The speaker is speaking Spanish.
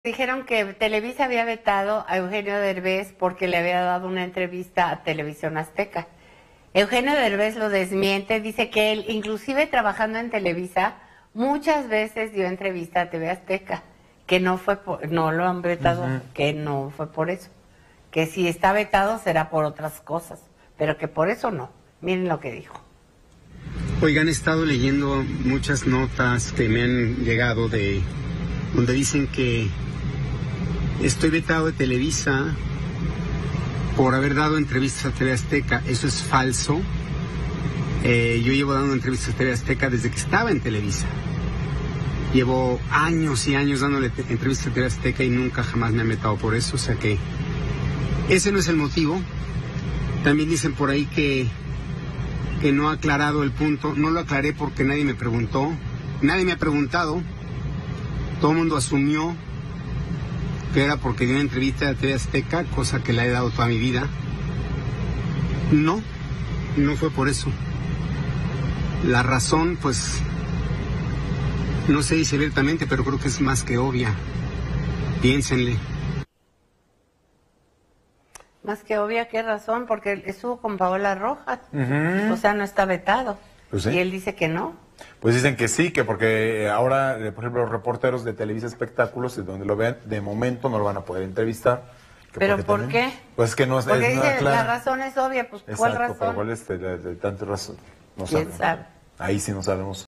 Dijeron que Televisa había vetado a Eugenio Derbez porque le había dado una entrevista a Televisión Azteca. Eugenio Derbez lo desmiente, dice que él, inclusive trabajando en Televisa, muchas veces dio entrevista a TV Azteca, que no fue no lo han vetado, que no fue por eso, que si está vetado será por otras cosas, pero que por eso no. Miren lo que dijo. Oigan, he estado leyendo muchas notas que me han llegado donde dicen que estoy vetado de Televisa por haber dado entrevistas a TV Azteca. Eso es falso. Yo llevo dando entrevistas a TV Azteca desde que estaba en Televisa. Llevo años y años dándole entrevistas a TV Azteca y nunca jamás me han vetado por eso. O sea que ese no es el motivo. También dicen por ahí que no ha aclarado el punto. No lo aclaré porque nadie me preguntó. Nadie me ha preguntado. Todo el mundo asumió que era porque dio una entrevista a TV Azteca, cosa que le he dado toda mi vida. No fue por eso. La razón, pues, no se dice abiertamente, pero creo que es más que obvia. Piénsenle. Más que obvia, ¿qué razón? Porque estuvo con Paola Rojas. O sea, no está vetado. Pues sí. Y él dice que no. Pues dicen que sí, que porque ahora, por ejemplo, los reporteros de Televisa Espectáculos, donde lo vean, de momento no lo van a poder entrevistar. ¿Pero por qué? Pues es que no es porque nada dice, claro. la razón es obvia, pues ¿cuál Exacto, razón? pero ¿cuál es de tanta razón? No ¿Quién sabemos. sabe? Ahí sí no sabemos.